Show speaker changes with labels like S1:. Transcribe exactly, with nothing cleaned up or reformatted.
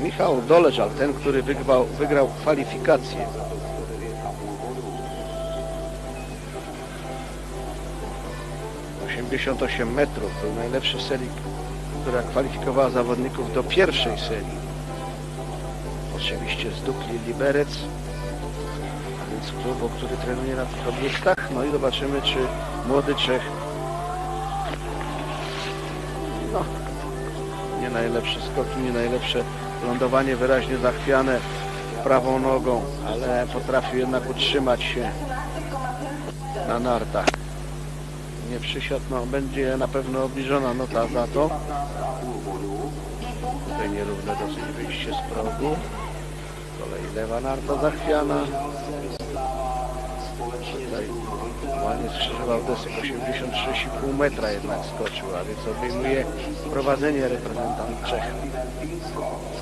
S1: Michał Doleczal, ten, który wygrał, wygrał kwalifikację. osiemdziesiąt osiem metrów, był najlepszy serii, która kwalifikowała zawodników do pierwszej serii. Oczywiście z Dukli Liberec, a więc klubu, który trenuje na tych obiektach. No i zobaczymy, czy młody Czech, no, nie najlepsze skoki, nie najlepsze lądowanie, wyraźnie zachwiane prawą nogą, ale potrafił jednak utrzymać się na nartach. Nie przysiadł, no będzie na pewno obniżona nota za to. Tutaj nierówne dosyć wyjście z progu. Z kolei lewa narta zachwiana. Tutaj ładnie skrzyżował desek, osiemdziesiąt sześć i pół metra jednak skoczył, a więc obejmuje prowadzenie reprezentant Czech.